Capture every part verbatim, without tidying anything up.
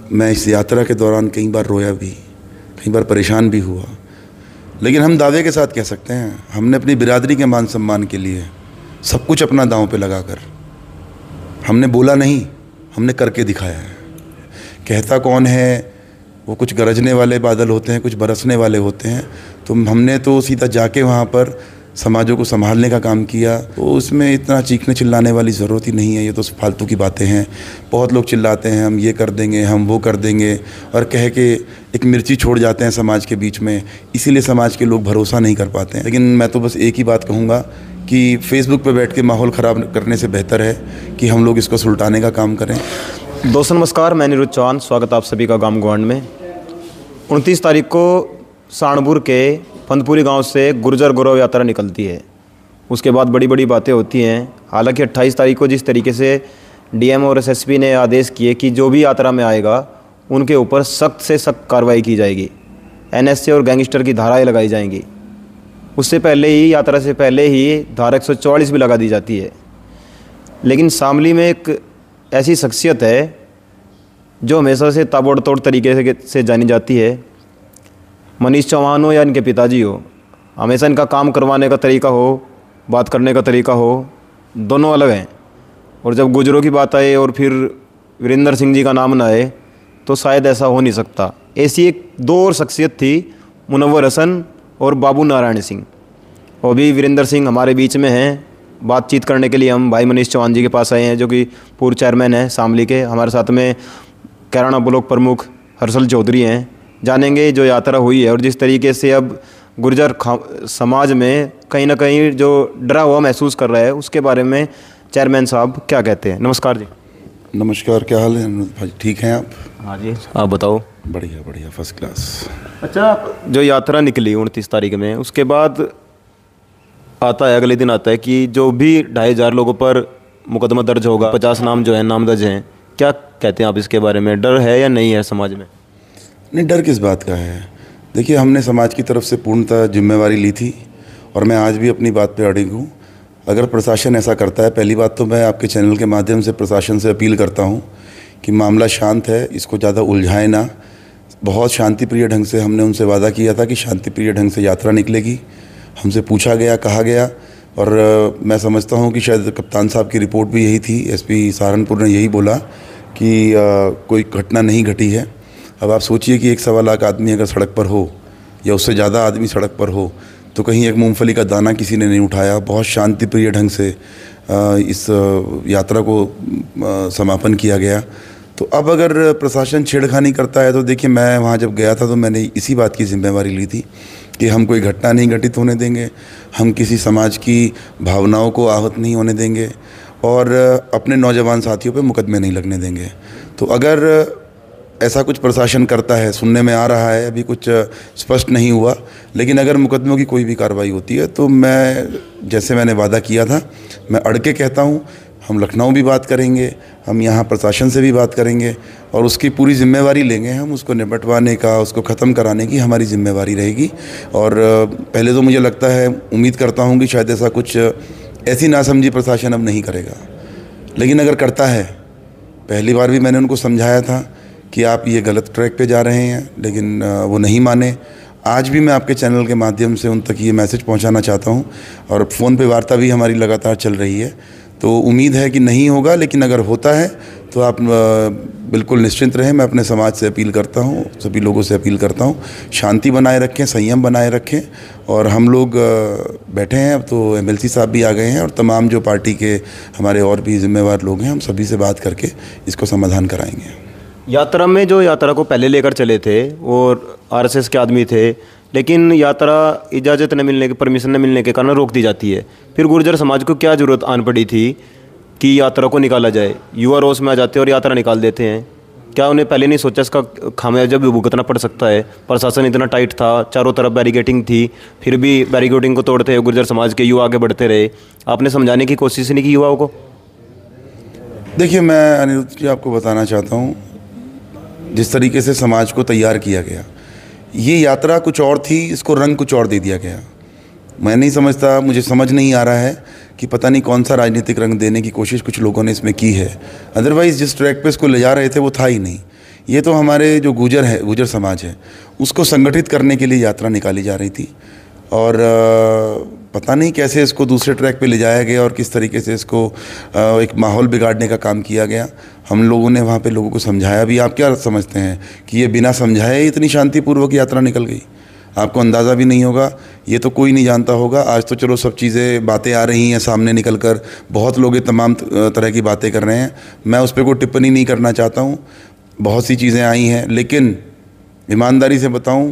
मैं इस यात्रा के दौरान कई बार रोया भी, कई बार परेशान भी हुआ, लेकिन हम दावे के साथ कह सकते हैं हमने अपनी बिरादरी के मान सम्मान के लिए सब कुछ अपना दांव पे लगाकर, हमने बोला नहीं, हमने करके दिखाया है। कहता कौन है, वो कुछ गरजने वाले बादल होते हैं, कुछ बरसने वाले होते हैं। तो हमने तो सीधा जाके वहाँ पर समाजों को संभालने का काम किया। तो उसमें इतना चीखने चिल्लाने वाली ज़रूरत ही नहीं है, ये तो फालतू की बातें हैं। बहुत लोग चिल्लाते हैं हम ये कर देंगे, हम वो कर देंगे, और कह के एक मिर्ची छोड़ जाते हैं समाज के बीच में, इसीलिए समाज के लोग भरोसा नहीं कर पाते हैं। लेकिन मैं तो बस एक ही बात कहूँगा कि फेसबुक पर बैठ के माहौल ख़राब करने से बेहतर है कि हम लोग इसको सुलटाने का काम करें। दोस्तों नमस्कार, मैं निरुद्ध चौहान, स्वागत आप सभी का गांव गोंड में। उनतीस तारीख को साणपुर के फंदपुरी गांव से गुर्जर गौरव यात्रा निकलती है। उसके बाद बड़ी बड़ी बातें होती हैं। हालांकि अट्ठाईस तारीख को जिस तरीके से डीएम और एसएसपी ने आदेश किए कि जो भी यात्रा में आएगा उनके ऊपर सख्त से सख्त कार्रवाई की जाएगी, एनएसए और गैंगस्टर की धाराएँ लगाई जाएंगी, उससे पहले ही, यात्रा से पहले ही धारा एक सौ चौवालीस भी लगा दी जाती है। लेकिन शामली में एक ऐसी शख्सियत है जो हमेशा से ताबड़तोड़ तरीके से जानी जाती है। मनीष चौहान हो या इनके पिताजी हो, हमेशा इनका काम करवाने का तरीका हो, बात करने का तरीका हो, दोनों अलग हैं। और जब गुजरों की बात आए और फिर वीरेंद्र सिंह जी का नाम ना आए तो शायद ऐसा हो नहीं सकता। ऐसी एक दो और शख्सियत थी, मुनव्वर हसन और बाबू नारायण सिंह। और भी वीरेंद्र सिंह हमारे बीच में हैं। बातचीत करने के लिए हम भाई मनीष चौहान जी के पास आए हैं, जो कि पूर्व चेयरमैन हैं शामली के। हमारे साथ में कैराना ब्लॉक प्रमुख हर्षल चौधरी हैं। जानेंगे जो यात्रा हुई है और जिस तरीके से अब गुर्जर समाज में कहीं ना कहीं जो डरा हुआ महसूस कर रहा है, उसके बारे में चेयरमैन साहब क्या कहते हैं। नमस्कार जी। नमस्कार, क्या हाल है भाई? ठीक हैं आप? हाँ जी, आप बताओ। बढ़िया बढ़िया, फर्स्ट क्लास। अच्छा, जो यात्रा निकली उनतीस तारीख में, उसके बाद आता है, अगले दिन आता है कि जो भी ढाई हज़ार लोगों पर मुकदमा दर्ज होगा, पचास नाम जो है नामदर्ज हैं। क्या कहते हैं आप इसके बारे में? डर है या नहीं है समाज में? नहीं, डर किस बात का है? देखिए, हमने समाज की तरफ से पूर्णतः जिम्मेवारी ली थी और मैं आज भी अपनी बात पे अड़िग हूँ। अगर प्रशासन ऐसा करता है, पहली बात तो मैं आपके चैनल के माध्यम से प्रशासन से अपील करता हूँ कि मामला शांत है, इसको ज़्यादा उलझाए ना। बहुत शांतिप्रिय ढंग से हमने उनसे वादा किया था कि शांतिप्रिय ढंग से यात्रा निकलेगी। हमसे पूछा गया, कहा गया, और मैं समझता हूँ कि शायद कप्तान साहब की रिपोर्ट भी यही थी। एसपी सहारनपुर ने यही बोला कि आ, कोई घटना नहीं घटी है। अब आप सोचिए कि एक सवा लाख आदमी अगर सड़क पर हो या उससे ज़्यादा आदमी सड़क पर हो, तो कहीं एक मूंगफली का दाना किसी ने नहीं उठाया। बहुत शांतिप्रिय ढंग से आ, इस यात्रा को आ, समापन किया गया। तो अब अगर प्रशासन छेड़खानी करता है तो देखिए, मैं वहाँ जब गया था तो मैंने इसी बात की जिम्मेवारी ली थी कि हम कोई घटना नहीं घटित होने देंगे, हम किसी समाज की भावनाओं को आहत नहीं होने देंगे और अपने नौजवान साथियों पे मुकदमे नहीं लगने देंगे। तो अगर ऐसा कुछ प्रशासन करता है, सुनने में आ रहा है, अभी कुछ स्पष्ट नहीं हुआ, लेकिन अगर मुकदमों की कोई भी कार्रवाई होती है तो मैं, जैसे मैंने वादा किया था, मैं अड़ के कहता हूँ, हम लखनऊ भी बात करेंगे, हम यहाँ प्रशासन से भी बात करेंगे और उसकी पूरी जिम्मेवारी लेंगे। हम उसको निपटवाने का, उसको ख़त्म कराने की हमारी जिम्मेवारी रहेगी। और पहले तो मुझे लगता है, उम्मीद करता हूँ कि शायद ऐसा कुछ, ऐसी नासमझी प्रशासन अब नहीं करेगा। लेकिन अगर करता है, पहली बार भी मैंने उनको समझाया था कि आप ये गलत ट्रैक पे जा रहे हैं, लेकिन वो नहीं माने। आज भी मैं आपके चैनल के माध्यम से उन तक ये मैसेज पहुँचाना चाहता हूँ और फ़ोन पे वार्ता भी हमारी लगातार चल रही है। तो उम्मीद है कि नहीं होगा, लेकिन अगर होता है तो आप बिल्कुल निश्चिंत रहें। मैं अपने समाज से अपील करता हूँ, सभी लोगों से अपील करता हूँ, शांति बनाए रखें, संयम बनाए रखें। और हम लोग बैठे हैं, अब तो एमएलसी साहब भी आ गए हैं और तमाम जो पार्टी के हमारे और भी जिम्मेवार लोग हैं, हम सभी से बात करके इसको समाधान कराएंगे। यात्रा में जो यात्रा को पहले लेकर चले थे और आरएसएस के आदमी थे, लेकिन यात्रा इजाज़त न मिलने के, परमिशन न मिलने के कारण रोक दी जाती है। फिर गुर्जर समाज को क्या ज़रूरत आन पड़ी थी कि यात्रा को निकाला जाए? युवा रोष में आ जाते हैं और यात्रा निकाल देते हैं। क्या उन्हें पहले नहीं सोचा इसका खामियाजा भी भुगतना पड़ सकता है? प्रशासन इतना टाइट था, चारों तरफ बैरिकेडिंग थी, फिर भी बैरिकेडिंग को तोड़ते हुए गुर्जर समाज के युवा आगे बढ़ते रहे। आपने समझाने की कोशिश नहीं की युवाओं को? देखिए, मैं अनिरुद्ध जी आपको बताना चाहता हूँ, जिस तरीके से समाज को तैयार किया गया, ये यात्रा कुछ और थी, इसको रंग कुछ और दे दिया गया। मैं नहीं समझता, मुझे समझ नहीं आ रहा है कि पता नहीं कौन सा राजनीतिक रंग देने की कोशिश कुछ लोगों ने इसमें की है। अदरवाइज़ जिस ट्रैक पे इसको ले जा रहे थे वो था ही नहीं। ये तो हमारे जो गुजर है, गुजर समाज है, उसको संगठित करने के लिए यात्रा निकाली जा रही थी। और पता नहीं कैसे इसको दूसरे ट्रैक पे ले जाया गया और किस तरीके से इसको एक माहौल बिगाड़ने का काम किया गया। हम लोगों ने वहाँ पे लोगों को समझाया भी। आप क्या समझते हैं कि ये बिना समझाए इतनी शांतिपूर्वक यात्रा निकल गई? आपको अंदाज़ा भी नहीं होगा, ये तो कोई नहीं जानता होगा। आज तो चलो सब चीज़ें बातें आ रही हैं सामने निकल कर, बहुत लोग ये तमाम तरह की बातें कर रहे हैं। मैं उस पर कोई टिप्पणी नहीं करना चाहता हूँ। बहुत सी चीज़ें आई हैं, लेकिन ईमानदारी से बताऊँ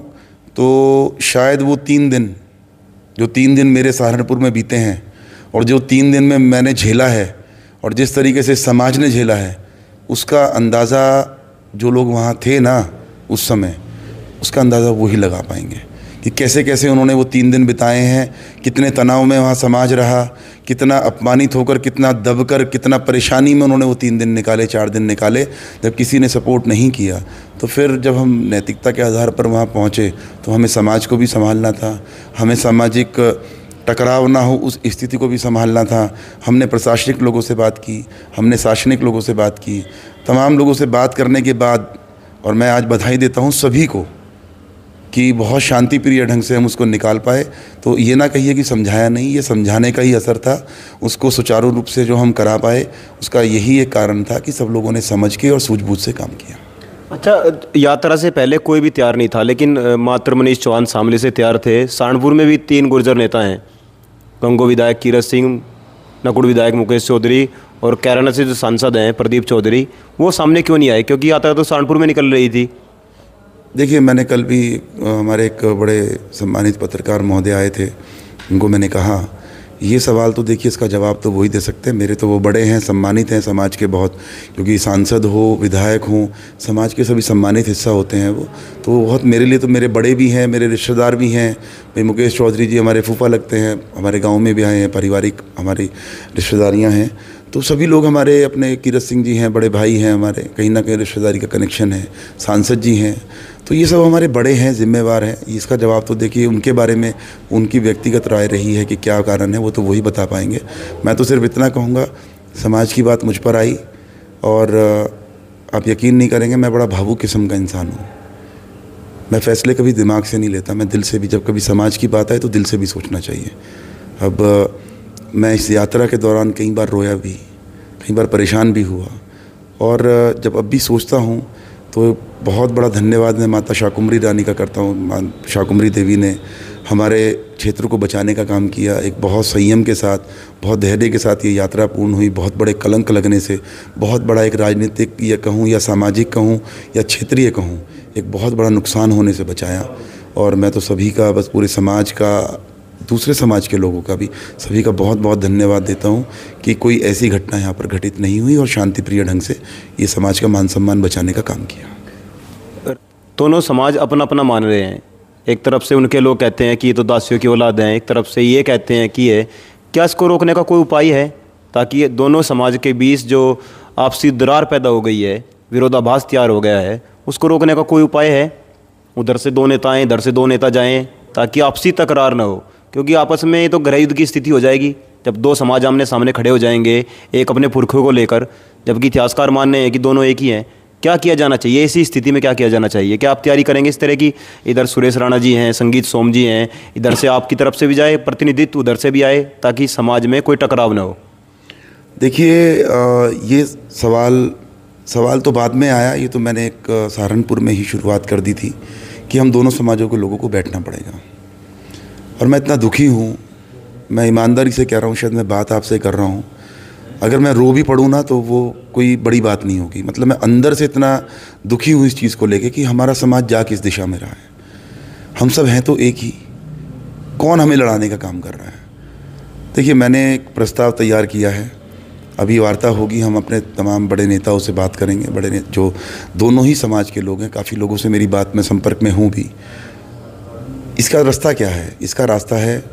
तो शायद वो तीन दिन जो तीन दिन मेरे सहारनपुर में बीते हैं और जो तीन दिन में मैंने झेला है और जिस तरीके से समाज ने झेला है, उसका अंदाज़ा जो लोग वहाँ थे ना उस समय, उसका अंदाज़ा वो ही लगा पाएंगे कि कैसे कैसे उन्होंने वो तीन दिन बिताए हैं, कितने तनाव में वहाँ समाज रहा, कितना अपमानित होकर, कितना दबकर, कितना परेशानी में उन्होंने वो तीन दिन निकाले, चार दिन निकाले। जब किसी ने सपोर्ट नहीं किया तो फिर जब हम नैतिकता के आधार पर वहाँ पहुँचे तो हमें समाज को भी संभालना था, हमें सामाजिक टकराव ना हो उस स्थिति को भी संभालना था। हमने प्रशासनिक लोगों से बात की, हमने शासनिक लोगों से बात की, तमाम लोगों से बात करने के बाद, और मैं आज बधाई देता हूँ सभी को कि बहुत शांतिप्रिय ढंग से हम उसको निकाल पाए। तो ये ना कहिए कि समझाया नहीं, ये समझाने का ही असर था। उसको सुचारू रूप से जो हम करा पाए, उसका यही एक कारण था कि सब लोगों ने समझ के और सूझबूझ से काम किया। अच्छा, यात्रा से पहले कोई भी तैयार नहीं था, लेकिन मात्र मनीष चौहान शामली से तैयार थे। सहारनपुर में भी तीन गुर्जर नेता हैं, गंगो विधायक कीरत सिंह, नकुड़ विधायक मुकेश चौधरी और कैराना से जो सांसद हैं प्रदीप चौधरी, वो सामने क्यों नहीं आए? क्योंकि यात्रा तो सहारनपुर में निकल रही थी। देखिए, मैंने कल भी हमारे एक बड़े सम्मानित पत्रकार महोदय आए थे, उनको मैंने कहा ये सवाल तो देखिए इसका जवाब तो वही दे सकते हैं, मेरे तो वो बड़े हैं, सम्मानित हैं समाज के बहुत, क्योंकि सांसद हो, विधायक हों, समाज के सभी सम्मानित हिस्सा होते हैं वो। तो वो बहुत मेरे लिए तो मेरे बड़े भी हैं, मेरे रिश्तेदार भी हैं। भाई मुकेश चौधरी जी हमारे फूफा लगते हैं, हमारे गाँव में भी आए हैं, पारिवारिक हमारी रिश्तेदारियाँ हैं। तो सभी लोग हमारे अपने कीरत सिंह जी हैं, बड़े भाई हैं हमारे, कहीं ना कहीं रिश्तेदारी का कनेक्शन है, सांसद जी हैं। तो ये सब हमारे बड़े हैं, जिम्मेवार हैं। इसका जवाब तो देखिए उनके बारे में उनकी व्यक्तिगत राय रही है कि क्या कारण है, वो तो वही बता पाएंगे। मैं तो सिर्फ इतना कहूँगा, समाज की बात मुझ पर आई और आप यकीन नहीं करेंगे, मैं बड़ा भावुक किस्म का इंसान हूँ। मैं फ़ैसले कभी दिमाग से नहीं लेता, मैं दिल से भी। जब कभी समाज की बात आए तो दिल से भी सोचना चाहिए। अब मैं इस यात्रा के दौरान कई बार रोया भी, कई बार परेशान भी हुआ, और जब अब भी सोचता हूँ तो बहुत बड़ा धन्यवाद मैं माता शाकुंभरी रानी का करता हूँ। शाकुंभरी देवी ने हमारे क्षेत्र को बचाने का काम किया। एक बहुत संयम के साथ, बहुत धैर्य के साथ ये यात्रा पूर्ण हुई। बहुत बड़े कलंक लगने से, बहुत बड़ा एक राजनीतिक या कहूँ या सामाजिक कहूँ या क्षेत्रीय कहूँ, एक बहुत बड़ा नुकसान होने से बचाया। और मैं तो सभी का, बस पूरे समाज का, दूसरे समाज के लोगों का भी, सभी का बहुत बहुत धन्यवाद देता हूँ कि कोई ऐसी घटना यहाँ पर घटित नहीं हुई और शांतिप्रिय ढंग से ये समाज का मान सम्मान बचाने का काम किया। दोनों समाज अपना अपना मान रहे हैं। एक तरफ से उनके लोग कहते हैं कि ये तो दासियों की औलाद हैं, एक तरफ से ये कहते हैं कि ये, क्या इसको रोकने का कोई उपाय है ताकि ये दोनों समाज के बीच जो आपसी दरार पैदा हो गई है, विरोधाभास तैयार हो गया है, उसको रोकने का कोई उपाय है? उधर से दो नेता आएँ, इधर से दो नेता जाएँ, ताकि आपसी तकरार ना हो, क्योंकि आपस में तो गृह युद्ध की स्थिति हो जाएगी जब दो समाज आमने सामने खड़े हो जाएंगे, एक अपने पुरखों को लेकर, जबकि इतिहासकार मानने हैं कि दोनों एक ही हैं। क्या किया जाना चाहिए ऐसी स्थिति में? क्या किया जाना चाहिए? क्या आप तैयारी करेंगे इस तरह की? इधर सुरेश राणा जी हैं, संगीत सोम जी हैं, इधर से आपकी तरफ से भी जाए प्रतिनिधित्व, उधर से भी आए, ताकि समाज में कोई टकराव ना हो। देखिए, ये सवाल सवाल तो बाद में आया। ये तो मैंने एक सहारनपुर में ही शुरुआत कर दी थी कि हम दोनों समाजों के लोगों को बैठना पड़ेगा। और मैं इतना दुखी हूँ, मैं ईमानदारी से कह रहा हूँ, शायद मैं बात आपसे कर रहा हूँ, अगर मैं रो भी पड़ूँ ना तो वो कोई बड़ी बात नहीं होगी। मतलब मैं अंदर से इतना दुखी हूँ इस चीज़ को लेके कि हमारा समाज जा किस दिशा में रहा है। हम सब हैं तो एक ही, कौन हमें लड़ाने का काम कर रहा है? देखिए, मैंने एक प्रस्ताव तैयार किया है, अभी वार्ता होगी, हम अपने तमाम बड़े नेताओं से बात करेंगे, बड़े ने, जो दोनों ही समाज के लोग हैं। काफ़ी लोगों से मेरी बात में संपर्क में हूँ भी। इसका रास्ता क्या है? इसका रास्ता है,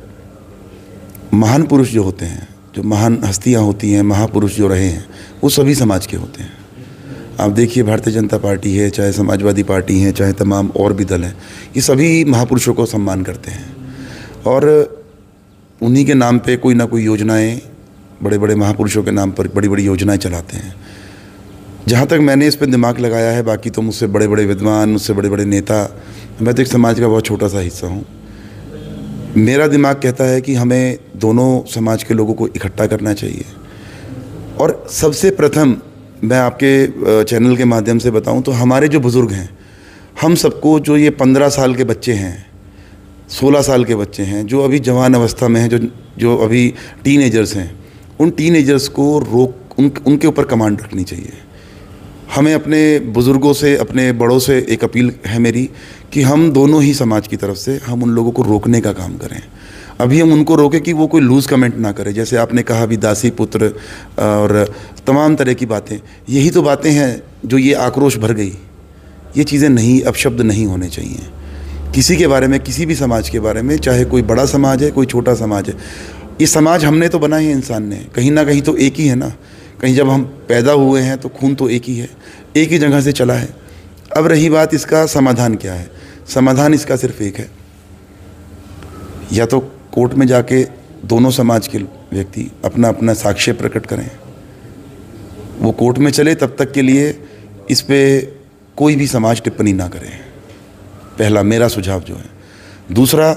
महान पुरुष जो होते हैं, जो महान हस्तियां होती हैं, महापुरुष जो रहे हैं, वो सभी समाज के होते हैं। आप देखिए, भारतीय जनता पार्टी है, चाहे समाजवादी पार्टी है, चाहे तमाम और भी दल हैं, ये सभी महापुरुषों को सम्मान करते हैं और उन्हीं के नाम पे कोई ना कोई योजनाएं, बड़े बड़े महापुरुषों के नाम पर बड़ी बड़ी योजनाएं चलाते हैं। जहाँ तक मैंने इस पर दिमाग लगाया है, बाकी तो मुझसे बड़े बड़े विद्वान, मुझसे बड़े बड़े नेता, मैं तो एक समाज का बहुत छोटा सा हिस्सा हूँ। मेरा दिमाग कहता है कि हमें दोनों समाज के लोगों को इकट्ठा करना चाहिए। और सबसे प्रथम मैं आपके चैनल के माध्यम से बताऊं तो हमारे जो बुज़ुर्ग हैं, हम सबको, जो ये पंद्रह साल के बच्चे हैं, सोलह साल के बच्चे हैं, जो अभी जवान अवस्था में हैं, जो जो अभी टीनेजर्स हैं, उन टीनेजर्स को रोक उन उनके ऊपर कमांड रखनी चाहिए। हमें अपने बुज़ुर्गों से, अपने बड़ों से एक अपील है मेरी कि हम दोनों ही समाज की तरफ से हम उन लोगों को रोकने का काम करें। अभी हम उनको रोकें कि वो कोई लूज़ कमेंट ना करे। जैसे आपने कहा अभी दासी पुत्र और तमाम तरह की बातें, यही तो बातें हैं जो ये आक्रोश भर गई। ये चीज़ें नहीं, अपशब्द नहीं होने चाहिए किसी के बारे में, किसी भी समाज के बारे में, चाहे कोई बड़ा समाज है, कोई छोटा समाज है। ये समाज हमने तो बनाए हैं इंसान ने, कहीं ना कहीं तो एक ही है ना। कहीं जब हम पैदा हुए हैं तो खून तो एक ही है, एक ही जगह से चला है। अब रही बात इसका समाधान क्या है, समाधान इसका सिर्फ एक है, या तो कोर्ट में जाके दोनों समाज के व्यक्ति अपना अपना साक्ष्य प्रकट करें, वो कोर्ट में चले, तब तक के लिए इस पे कोई भी समाज टिप्पणी ना करे। पहला मेरा सुझाव जो है। दूसरा,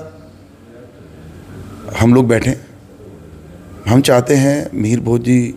हम लोग बैठें, हम चाहते हैं मिहिर भोज जी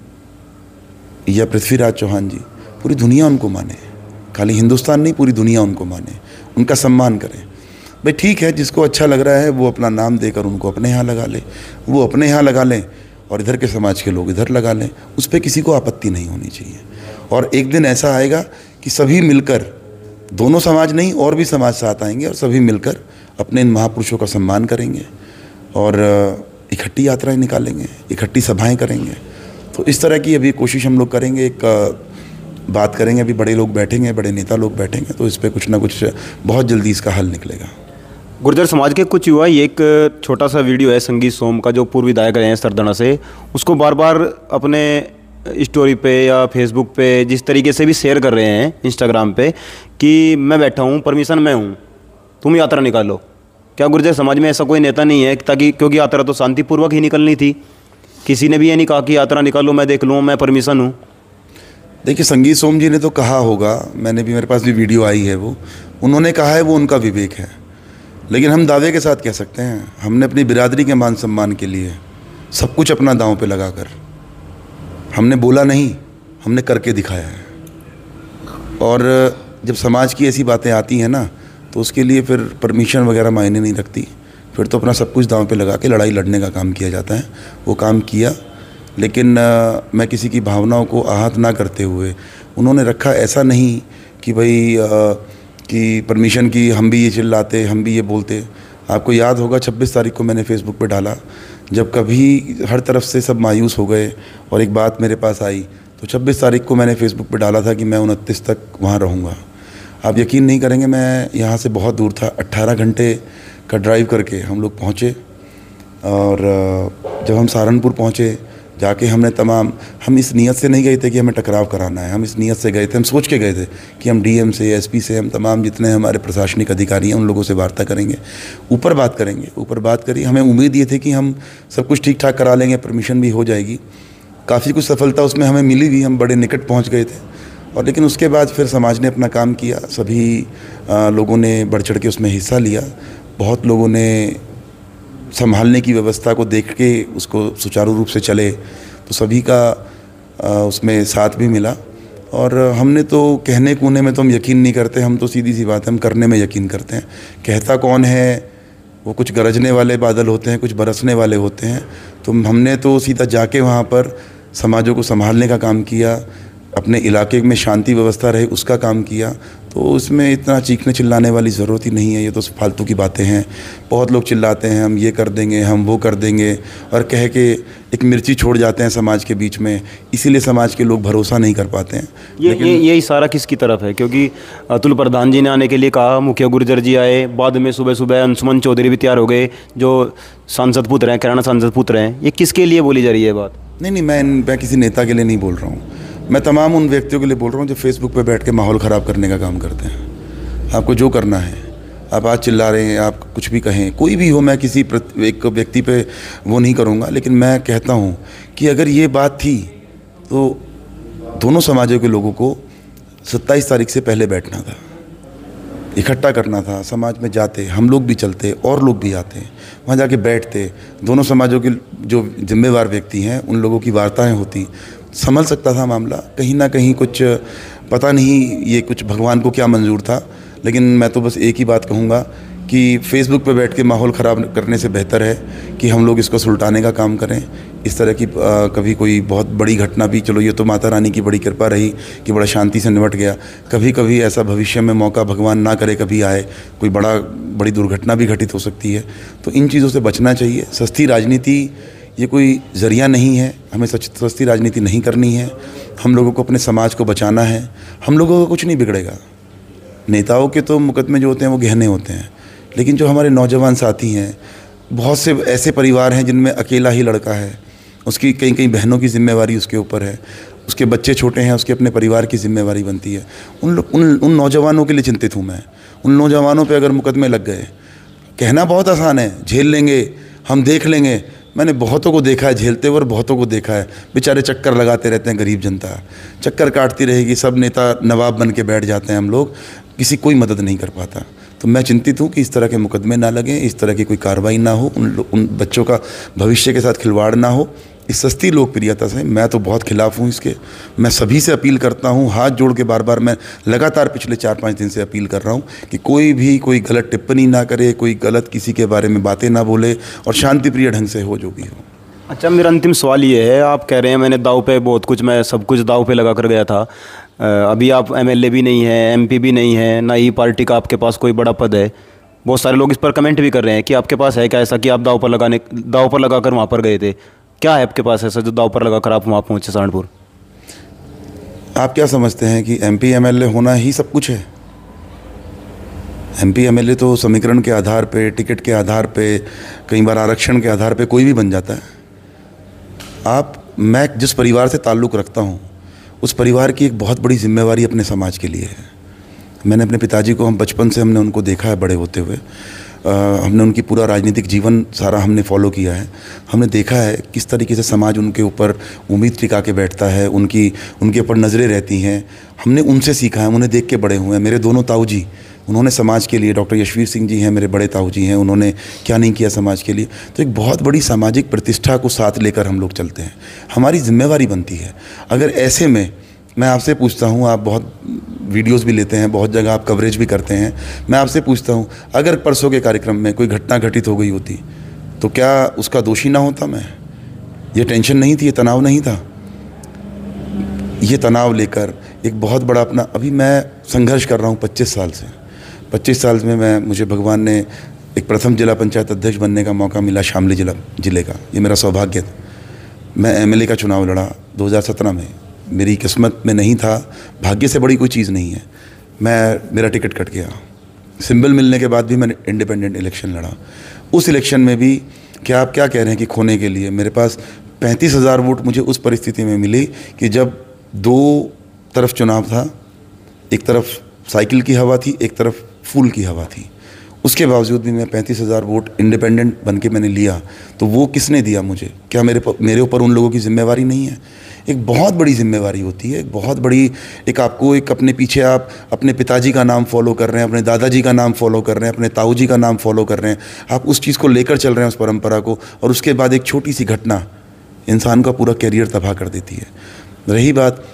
या पृथ्वीराज चौहान जी, पूरी दुनिया उनको माने, खाली हिंदुस्तान नहीं, पूरी दुनिया उनको माने, उनका सम्मान करें। भाई ठीक है, जिसको अच्छा लग रहा है वो अपना नाम देकर उनको अपने यहाँ लगा ले, वो अपने यहाँ लगा लें और इधर के समाज के लोग इधर लगा लें, उस पर किसी को आपत्ति नहीं होनी चाहिए। और एक दिन ऐसा आएगा कि सभी मिलकर, दोनों समाज नहीं और भी समाज साथ आएंगे और सभी मिलकर अपने इन महापुरुषों का सम्मान करेंगे और इकट्ठी यात्राएं निकालेंगे, इकट्ठी सभाएं करेंगे। तो इस तरह की अभी कोशिश हम लोग करेंगे, एक बात करेंगे। अभी बड़े लोग बैठेंगे, बड़े नेता लोग बैठेंगे, तो इस पर कुछ ना कुछ बहुत जल्दी इसका हल निकलेगा। गुर्जर समाज के कुछ युवा, ये एक छोटा सा वीडियो है संगीत सोम का, जो पूर्व विधायक रहे हैं सरदना से, उसको बार बार अपने स्टोरी पे या फेसबुक पे जिस तरीके से भी शेयर कर रहे हैं, इंस्टाग्राम पे, कि मैं बैठा हूँ, परमिशन मैं हूँ, तुम यात्रा निकालो। क्या गुर्जर समाज में ऐसा कोई नेता नहीं है? ताकि क्योंकि यात्रा तो शांतिपूर्वक ही निकलनी थी, किसी ने भी ये नहीं कहा कि यात्रा निकालो, मैं देख लूँ, मैं परमिशन हूँ। देखिए, संगीत सोम जी ने तो कहा होगा, मैंने भी, मेरे पास भी वीडियो आई है, वो उन्होंने कहा है, वो उनका विवेक है। लेकिन हम दावे के साथ कह सकते हैं, हमने अपनी बिरादरी के मान सम्मान के लिए सब कुछ अपना दांव पे लगाकर, हमने बोला नहीं, हमने करके दिखाया है। और जब समाज की ऐसी बातें आती हैं ना, तो उसके लिए फिर परमिशन वगैरह मायने नहीं रखती, फिर तो अपना सब कुछ दांव पे लगा के लड़ाई लड़ने का काम किया जाता है। वो काम किया, लेकिन आ, मैं किसी की भावनाओं को आहत ना करते हुए, उन्होंने रखा ऐसा नहीं कि भाई आ, कि परमिशन की हम भी ये चिल्लाते, हम भी ये बोलते। आपको याद होगा छब्बीस तारीख को मैंने फेसबुक पे डाला, जब कभी हर तरफ से सब मायूस हो गए और एक बात मेरे पास आई, तो छब्बीस तारीख को मैंने फेसबुक पे डाला था कि मैं उनतीस तक वहाँ रहूँगा। आप यकीन नहीं करेंगे, मैं यहाँ से बहुत दूर था, अट्ठारह घंटे का ड्राइव करके हम लोग पहुँचे। और जब हम सहारनपुर पहुँचे, जाके हमने तमाम, हम इस नीयत से नहीं गए थे कि हमें टकराव कराना है, हम इस नीयत से गए थे, हम सोच के गए थे कि हम डीएम से, एसपी से, हम तमाम जितने हमारे प्रशासनिक अधिकारी हैं उन लोगों से वार्ता करेंगे, ऊपर बात करेंगे। ऊपर बात करी, हमें उम्मीद ये थी कि हम सब कुछ ठीक ठाक करा लेंगे, परमिशन भी हो जाएगी। काफ़ी कुछ सफलता उसमें हमें मिली भी, हम बड़े निकट पहुँच गए थे। और लेकिन उसके बाद फिर समाज ने अपना काम किया, सभी आ, लोगों ने बढ़ चढ़ के उसमें हिस्सा लिया। बहुत लोगों ने संभालने की व्यवस्था को देख के उसको सुचारू रूप से चले, तो सभी का आ, उसमें साथ भी मिला। और हमने तो कहने कूने में तो हम यकीन नहीं करते, हम तो सीधी सी बात है, हम करने में यकीन करते हैं। कहता कौन है, वो कुछ गरजने वाले बादल होते हैं, कुछ बरसने वाले होते हैं। तो हमने तो सीधा जाके वहाँ पर समाजों को संभालने का काम किया, अपने इलाके में शांति व्यवस्था रहे उसका काम किया। तो उसमें इतना चीखने चिल्लाने वाली ज़रूरत ही नहीं है, ये तो फालतू की बातें हैं। बहुत लोग चिल्लाते हैं, हम ये कर देंगे, हम वो कर देंगे, और कह के एक मिर्ची छोड़ जाते हैं समाज के बीच में, इसीलिए समाज के लोग भरोसा नहीं कर पाते हैं। ये लेकिन ये ये इशारा किसकी तरफ है? क्योंकि अतुल प्रधान जी ने आने के लिए कहा, मुखिया गुर्जर जी आए, बाद में सुबह सुबह अंशुमन चौधरी भी तैयार हो गए, जो सांसद पुत्र हैं, कैराना सांसद पुत्र हैं। ये किसके लिए बोली जा रही है बात? नहीं नहीं, मैं मैं किसी नेता के लिए नहीं बोल रहा हूँ, मैं तमाम उन व्यक्तियों के लिए बोल रहा हूँ जो फेसबुक पे बैठ के माहौल ख़राब करने का काम करते हैं। आपको जो करना है, आप आज चिल्ला रहे हैं, आप कुछ भी कहें, कोई भी हो, मैं किसी एक व्यक्ति पे वो नहीं करूँगा। लेकिन मैं कहता हूँ कि अगर ये बात थी तो दोनों समाजों के लोगों को सत्ताईस तारीख से पहले बैठना था, इकट्ठा करना था, समाज में जाते, हम लोग भी चलते और लोग भी आते, वहाँ जाके बैठते, दोनों समाजों के जो जिम्मेवार व्यक्ति हैं उन लोगों की वार्ताएं होती, संभल सकता था मामला। कहीं ना कहीं कुछ पता नहीं ये कुछ भगवान को क्या मंजूर था, लेकिन मैं तो बस एक ही बात कहूँगा कि फेसबुक पे बैठ के माहौल ख़राब करने से बेहतर है कि हम लोग इसको सुलटाने का काम करें। इस तरह की आ, कभी कोई बहुत बड़ी घटना भी, चलो ये तो माता रानी की बड़ी कृपा रही कि बड़ा शांति से निपट गया, कभी कभी ऐसा भविष्य में मौका भगवान ना करे कभी आए, कोई बड़ा बड़ी दुर्घटना भी घटित हो सकती है। तो इन चीज़ों से बचना चाहिए। सस्ती राजनीति ये कोई ज़रिया नहीं है, हमें सच सस्ती राजनीति नहीं करनी है। हम लोगों को अपने समाज को बचाना है, हम लोगों को कुछ नहीं बिगड़ेगा। नेताओं के तो मुकदमे जो होते हैं वो गहने होते हैं, लेकिन जो हमारे नौजवान साथी हैं, बहुत से ऐसे परिवार हैं जिनमें अकेला ही लड़का है, उसकी कई कई बहनों की जिम्मेवारी उसके ऊपर है, उसके बच्चे छोटे हैं, उसके अपने परिवार की जिम्मेवारी बनती है। उन उन उन नौजवानों के लिए चिंतित हूँ मैं। उन नौजवानों पे अगर मुकदमे लग गए, कहना बहुत आसान है, झेल लेंगे, हम देख लेंगे। मैंने बहुतों को देखा है झेलते हुए और बहुतों को देखा है बेचारे चक्कर लगाते रहते हैं, गरीब जनता चक्कर काटती रहेगी, सब नेता नवाब बन के बैठ जाते हैं, हम लोग किसी कोई मदद नहीं कर पाता। तो मैं चिंतित हूँ कि इस तरह के मुकदमे ना लगें, इस तरह की कोई कार्रवाई ना हो, उन उन बच्चों का भविष्य के साथ खिलवाड़ ना हो। इस सस्ती लोकप्रियता से मैं तो बहुत खिलाफ हूँ इसके। मैं सभी से अपील करता हूँ, हाथ जोड़ के बार बार मैं लगातार पिछले चार पाँच दिन से अपील कर रहा हूँ कि कोई भी कोई गलत टिप्पणी ना करे, कोई गलत किसी के बारे में बातें ना बोले और शांतिप्रिय ढंग से हो जो भी हो। अच्छा, मेरा अंतिम सवाल ये है, आप कह रहे हैं मैंने दाव पे बहुत कुछ, मैं सब कुछ दाव पे लगा कर गया था। अभी आप एमएलए भी नहीं है, एमपी भी नहीं है, ना ही पार्टी का आपके पास कोई बड़ा पद है। बहुत सारे लोग इस पर कमेंट भी कर रहे हैं कि आपके पास है क्या ऐसा कि आप दाव पर लगाने दाव पर लगा कर वहाँ पर गए थे? क्या है आपके पास ऐसा जो दाव पर लगा कर आप वहाँ पहुँचे सहारनपुर? आप क्या समझते हैं कि एमपी एमएलए होना ही सब कुछ है? एमपी एमएलए तो समीकरण के आधार पे, टिकट के आधार पे, कई बार आरक्षण के आधार पे कोई भी बन जाता है। आप मैं जिस परिवार से ताल्लुक़ रखता हूँ उस परिवार की एक बहुत बड़ी जिम्मेवारी अपने समाज के लिए है। मैंने अपने पिताजी को, हम बचपन से हमने उनको देखा है बड़े होते हुए, आ, हमने उनकी पूरा राजनीतिक जीवन सारा हमने फॉलो किया है। हमने देखा है किस तरीके से समाज उनके ऊपर उम्मीद टिका के बैठता है, उनकी उनके ऊपर नज़रें रहती हैं। हमने उनसे सीखा है, उन्हें देख के बड़े हुए हैं। मेरे दोनों ताऊ जी, उन्होंने समाज के लिए, डॉक्टर यशवीर सिंह जी हैं मेरे बड़े ताऊ जी हैं, उन्होंने क्या नहीं किया समाज के लिए। तो एक बहुत बड़ी सामाजिक प्रतिष्ठा को साथ लेकर हम लोग चलते हैं, हमारी जिम्मेवारी बनती है। अगर ऐसे में मैं आपसे पूछता हूँ, आप बहुत वीडियोस भी लेते हैं, बहुत जगह आप कवरेज भी करते हैं, मैं आपसे पूछता हूँ अगर परसों के कार्यक्रम में कोई घटना घटित हो गई होती तो क्या उसका दोषी ना होता मैं? ये टेंशन नहीं थी, ये तनाव नहीं था? ये तनाव लेकर एक बहुत बड़ा अपना, अभी मैं संघर्ष कर रहा हूँ पच्चीस साल से। पच्चीस साल में मैं मुझे भगवान ने एक प्रथम जिला पंचायत अध्यक्ष बनने का मौका मिला शामली जिला जिले का, ये मेरा सौभाग्य था। मैं एमएलए का चुनाव लड़ा दो हज़ार सत्रह में, मेरी किस्मत में नहीं था, भाग्य से बड़ी कोई चीज़ नहीं है। मैं मेरा टिकट कट गया, सिंबल मिलने के बाद भी मैंने इंडिपेंडेंट इलेक्शन लड़ा। उस इलेक्शन में भी क्या आप क्या कह रहे हैं कि खोने के लिए मेरे पास पैंतीस हज़ार वोट मुझे उस परिस्थिति में मिली कि जब दो तरफ चुनाव था, एक तरफ साइकिल की हवा थी, एक तरफ फूल की हवा थी। उसके बावजूद भी मैं पैंतीस हज़ार वोट इंडिपेंडेंट बन के मैंने लिया। तो वो किसने दिया मुझे? क्या मेरे मेरे ऊपर उन लोगों की जिम्मेवारी नहीं है? एक बहुत बड़ी जिम्मेवारी होती है, एक बहुत बड़ी, एक आपको एक अपने पीछे आप अपने पिताजी का नाम फॉलो कर रहे हैं, अपने दादाजी का नाम फॉलो कर रहे हैं, अपने ताऊ जी का नाम फॉलो कर रहे हैं, आप उस चीज़ को लेकर चल रहे हैं, उस परंपरा को, और उसके बाद एक छोटी सी घटना इंसान का पूरा करियर तबाह कर देती है। रही बात,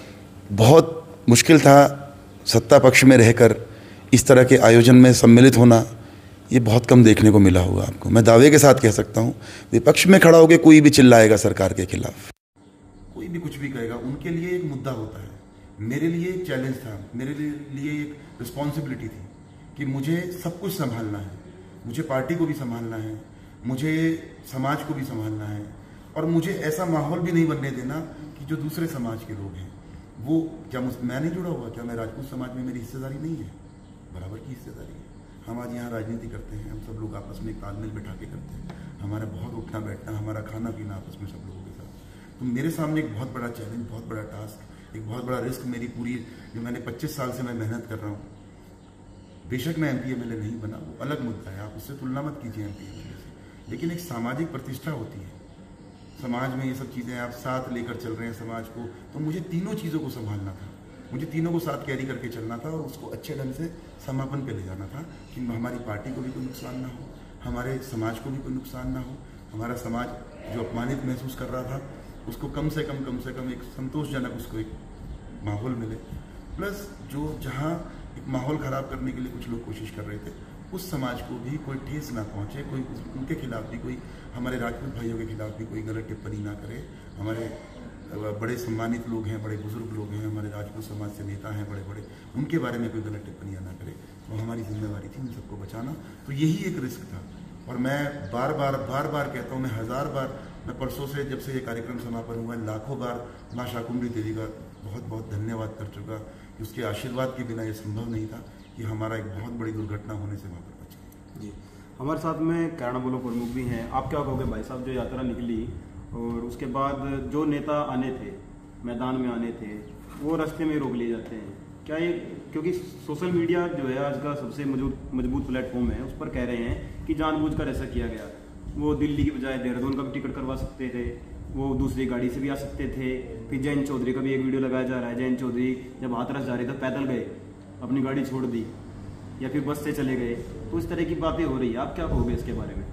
बहुत मुश्किल था सत्ता पक्ष में रहकर इस तरह के आयोजन में सम्मिलित होना, ये बहुत कम देखने को मिला होगा आपको। मैं दावे के साथ कह सकता हूँ, विपक्ष में खड़ा होकर कोई भी चिल्लाएगा सरकार के खिलाफ, कोई भी कुछ भी कहेगा, उनके लिए एक मुद्दा होता है, मेरे लिए एक चैलेंज था, मेरे लिए एक रिस्पॉन्सिबिलिटी थी कि मुझे सब कुछ संभालना है, मुझे पार्टी को भी संभालना है, मुझे समाज को भी संभालना है, और मुझे ऐसा माहौल भी नहीं बनने देना कि जो दूसरे समाज के लोग हैं वो, क्या मुझ मैं नहीं जुड़ा हुआ? क्या मैं राजपूत समाज में मेरी हिस्सेदारी नहीं है? बराबर की हिस्सेदारी है। हम आज यहाँ राजनीति करते हैं, हम सब लोग आपस में एक तालमेल बैठा के करते हैं, हमारा बहुत उठना बैठना, हमारा खाना पीना आपस में सब लोगों के साथ। तो मेरे सामने एक बहुत बड़ा चैलेंज, बहुत बड़ा टास्क, एक बहुत बड़ा रिस्क, मेरी पूरी जो मैंने पच्चीस साल से मैं मेहनत कर रहा हूँ। बेशक मैं एमपी एमएलए नहीं बना, वो अलग मुद्दा है, आप उससे तुलना मत कीजिए एमपी एमएलए से, लेकिन एक सामाजिक प्रतिष्ठा होती है समाज में, ये सब चीज़ें आप साथ लेकर चल रहे हैं समाज को, तो मुझे तीनों चीज़ों को संभालना था। मुझे तीनों को साथ कैरी करके चलना था और उसको अच्छे ढंग से समापन पे ले जाना था कि हमारी पार्टी को भी कोई नुकसान ना हो, हमारे समाज को भी कोई नुकसान ना हो, हमारा समाज जो अपमानित महसूस कर रहा था उसको कम से कम कम से कम एक संतोषजनक उसको एक माहौल मिले। प्लस जो जहाँ एक माहौल ख़राब करने के लिए कुछ लोग कोशिश कर रहे थे उस समाज को भी कोई ठेस ना पहुँचे, कोई उनके खिलाफ भी कोई, हमारे राजपूत भाइयों के खिलाफ भी कोई गलत टिप्पणी ना करे। हमारे बड़े सम्मानित लोग हैं, बड़े बुजुर्ग लोग हैं, हमारे राजपूत समाज से नेता हैं बड़े बड़े, उनके बारे में कोई गलत टिप्पणियाँ ना करे। तो हमारी जिम्मेवारी थी उन सबको बचाना। तो यही एक रिस्क था और मैं बार बार बार बार कहता हूँ, मैं हज़ार बार, मैं परसों से जब से ये कार्यक्रम समापन हुआ लाखों बार माँ शाकुंभरी देवी का बहुत बहुत धन्यवाद कर चुका कि उसके आशीर्वाद के बिना ये संभव नहीं था कि हमारा एक बहुत बड़ी दुर्घटना होने से वहाँ पर बचा। जी, हमारे साथ में कैराना बोलो प्रमुख भी हैं। आप क्या कहोगे भाई साहब, जो यात्रा निकली और उसके बाद जो नेता आने थे, मैदान में आने थे, वो रास्ते में रोक लिए जाते हैं, क्या ये, क्योंकि सोशल मीडिया जो है आज का सबसे मजबूत मजबूत प्लेटफॉर्म है, उस पर कह रहे हैं कि जानबूझकर ऐसा किया गया। वो दिल्ली की बजाय देहरादून का भी टिकट करवा सकते थे, वो दूसरी गाड़ी से भी आ सकते थे। फिर जयंत चौधरी का भी एक वीडियो लगाया जा रहा है, जयंत चौधरी जब हाथरस जा रहे थे पैदल गए, अपनी गाड़ी छोड़ दी या फिर बस से चले गए। तो इस तरह की बातें हो रही है, आप क्या कहोगे इसके बारे में?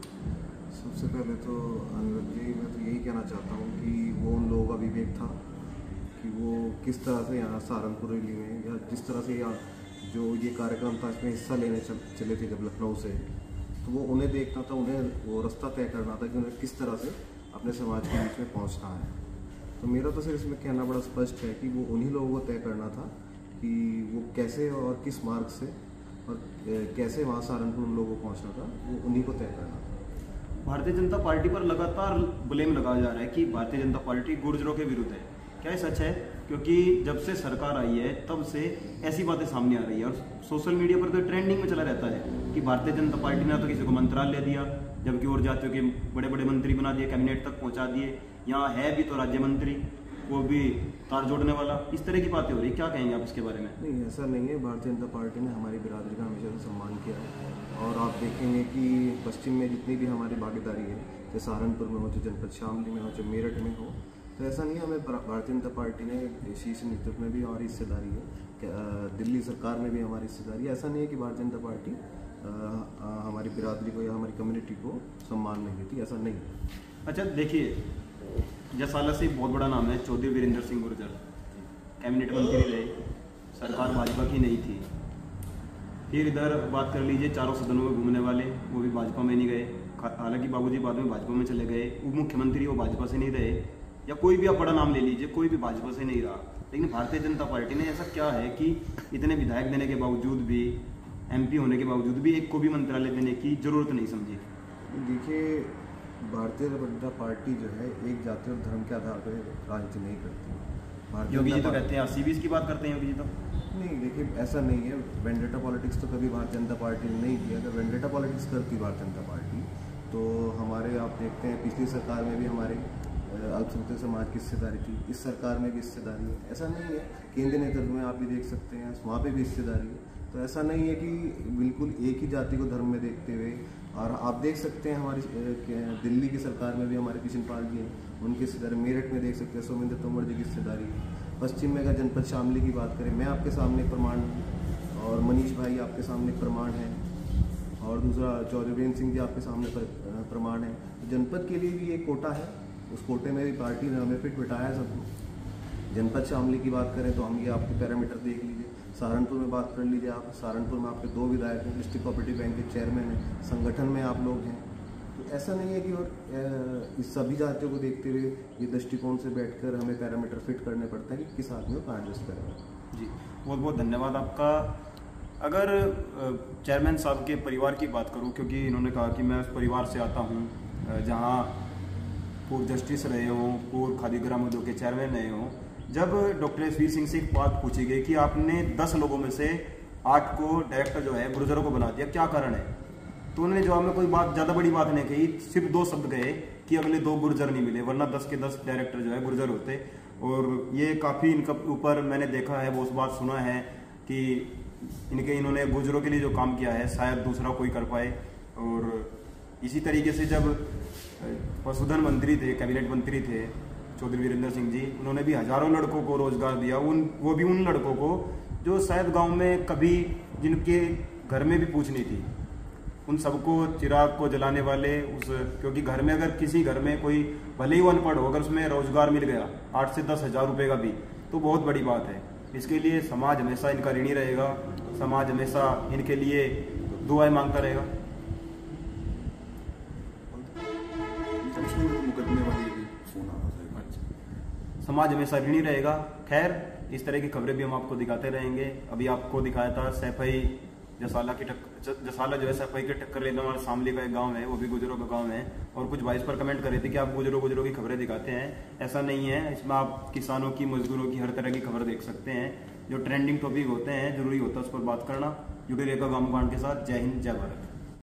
सबसे पहले तो अनिरुद्ध जी, मैं तो यही कहना चाहता हूँ कि वो उन लोगों का विवेक था कि वो किस तरह से यहाँ सहारनपुर रैली में या जिस तरह से यहाँ जो ये कार्यक्रम था इसमें हिस्सा लेने चल, चले थे जब लखनऊ से, तो वो उन्हें देखना था, उन्हें वो रास्ता तय करना था कि उन्हें किस तरह से अपने समाज के बीच में पहुँचना है। तो मेरा तो सिर्फ इसमें कहना बड़ा स्पष्ट है कि वो उन्हीं लोगों को तय करना था कि वो कैसे और किस मार्ग से और कैसे वहाँ सहारनपुर लोगों को पहुँचना था, वो उन्हीं को तय करना था। भारतीय जनता पार्टी पर लगातार ब्लेम लगाया जा रहा है कि भारतीय जनता पार्टी गुर्जरों के विरुद्ध है। क्या ये सच है? क्योंकि जब से सरकार आई है तब से ऐसी बातें सामने आ रही है और सोशल मीडिया पर तो ट्रेंडिंग में चला रहता है कि भारतीय जनता पार्टी ने तो किसी को मंत्रालय दिया, जबकि और जातियों के बड़े बड़े मंत्री बना दिए, कैबिनेट तक पहुंचा दिए। यहाँ है भी तो राज्य मंत्री, वो भी तार जोड़ने वाला। इस तरह की बातें हो रही, क्या कहेंगे आप इसके बारे में? नहीं, ऐसा नहीं है। भारतीय जनता पार्टी ने हमारी बिरादरी का हमेशा से सम्मान किया है और आप देखेंगे कि पश्चिम में जितनी भी हमारी भागीदारी है, चाहे सहारनपुर में हो, चाहे जनपद शामली में हो, चाहे मेरठ में हो, तो ऐसा नहीं है। हमें भारतीय जनता पार्टी ने शीर्ष नेतृत्व में भी हमारी हिस्सेदारी है, दिल्ली सरकार में भी हमारी हिस्सेदारी है। ऐसा नहीं है कि भारतीय जनता पार्टी आ, आ, हमारी बिरादरी को या हमारी कम्युनिटी को सम्मान नहीं देती, ऐसा नहीं है। अच्छा देखिए, जसाला से बहुत बड़ा नाम है चौधरी वीरेंद्र सिंह गुर्जर, कैबिनेट मंत्री रहे, सरकार भाजपा की नहीं थी। फिर इधर बात कर लीजिए चारों सदनों में घूमने वाले, वो भी भाजपा में नहीं गए। हालांकि बाबूजी बाद में भाजपा में चले गए, उप मुख्यमंत्री वो भाजपा से नहीं रहे, या कोई भी आप बड़ा नाम ले लीजिए, कोई भी भाजपा से नहीं रहा। लेकिन भारतीय जनता पार्टी ने ऐसा क्या है कि इतने विधायक देने के बावजूद भी, एमपी होने के बावजूद भी एक को भी मंत्रालय देने की जरूरत नहीं समझी? देखिए, भारतीय जनता पार्टी जो है एक जाति और धर्म के आधार पर राजनीति नहीं करती। योगी जी तो कहते हैं अस्सी बीस की बात करते हैं योगी जी तो। नहीं, देखिए ऐसा नहीं है। वेंडेटा पॉलिटिक्स तो कभी भारतीय जनता पार्टी ने नहीं किया। अगर वेंडेटा पॉलिटिक्स करती भारतीय जनता पार्टी तो हमारे, आप देखते हैं पिछली सरकार में भी हमारे अल्पसंख्यक समाज की हिस्सेदारी थी, इस सरकार में भी हिस्सेदारी है। ऐसा नहीं है, केंद्रीय नेतृत्व में आप भी देख सकते हैं, वहाँ पे भी हिस्सेदारी है। तो ऐसा नहीं है कि बिल्कुल एक ही जाति को धर्म में देखते हुए। और आप देख सकते हैं हमारी दिल्ली की सरकार में भी हमारे किशन पाल जी हैं, उनकी हिस्सेदारी। मेरठ में देख सकते हैं सोमेंद्र तोमर जी की हिस्सेदारी है। पश्चिम में अगर जनपद शामली की बात करें, मैं आपके सामने प्रमाण हूँ और मनीष भाई आपके सामने प्रमाण है और दूसरा चौधरी वीरेंद्र सिंह जी आपके सामने प्रमाण है। जनपद के लिए भी एक कोटा है, उस कोटे में भी पार्टी ने हमें फिट बिठाया सबको। जनपद शामली की बात करें तो हम ये आपके पैरामीटर देख लीजिए। सहारनपुर में बात कर लीजिए आप, सहारनपुर में आपके दो विधायक हैं, डिस्ट्रिक्ट कोऑपरेटिव बैंक के चेयरमैन हैं, संगठन में आप लोग हैं। तो ऐसा नहीं है कि और इस सभी जातियों को देखते हुए ये दृष्टिकोण से बैठकर हमें पैरामीटर फिट करने पड़ते हैं कि किस आदमी को कहाँ एडजस्ट करें। जी, बहुत बहुत धन्यवाद आपका। अगर चेयरमैन साहब के परिवार की बात करूं, क्योंकि इन्होंने कहा कि मैं उस परिवार से आता हूं जहां पूर्व जस्टिस रहे हों, पूर्व खादी ग्राम उद्योग के चेयरमैन रहे हों। जब डॉक्टर एस वी सिंह से एक बात पूछी गई कि आपने दस लोगों में से आठ को डायरेक्टर जो है गुर्जरों को बना दिया, क्या कारण है? तो उन्होंने जवाब में कोई बात ज़्यादा बड़ी बात नहीं कही, सिर्फ दो शब्द कहे कि अगले दो गुर्जर नहीं मिले, वरना दस के दस डायरेक्टर जो है गुर्जर होते। और ये काफ़ी इनका ऊपर मैंने देखा है, वो उस बात सुना है कि इनके इन्होंने गुर्जरों के लिए जो काम किया है शायद दूसरा कोई कर पाए। और इसी तरीके से जब पशुधन मंत्री थे, कैबिनेट मंत्री थे, चौधरी वीरेंद्र सिंह जी, उन्होंने भी हजारों लड़कों को रोजगार दिया, उन वो भी उन लड़कों को जो शायद गांव में कभी जिनके घर में भी पूछ नहीं थी, उन सबको चिराग को जलाने वाले उस, क्योंकि घर में अगर किसी घर में कोई भले ही वो अनपढ़ हो, अगर उसमें रोजगार मिल गया आठ से दस हजार रुपये का भी, तो बहुत बड़ी बात है। इसके लिए समाज हमेशा इनका ऋणी रहेगा, समाज हमेशा इनके लिए दुआएं मांगता रहेगा। समाज हमेशा ऋणी रहेगा। खैर, इस तरह की खबरें भी हम आपको दिखाते रहेंगे। अभी आपको दिखाया था सैफई जसाला की टक्कर, जसाला जो है सैफई के टक्कर लेने वाला शामली का एक गांव है, वो भी गुजरों का गांव है। और कुछ भाई इस पर कमेंट कर रहे थे कि आप गुजरों गुजरों की खबरें दिखाते हैं। ऐसा नहीं है, इसमें आप किसानों की, मजदूरों की, हर तरह की खबर देख सकते हैं। जो ट्रेंडिंग टॉपिक होते हैं, जरूरी होता है उस पर बात करना। जुड़े रहेगा गांव कांड के साथ। जय हिंद, जय भारत।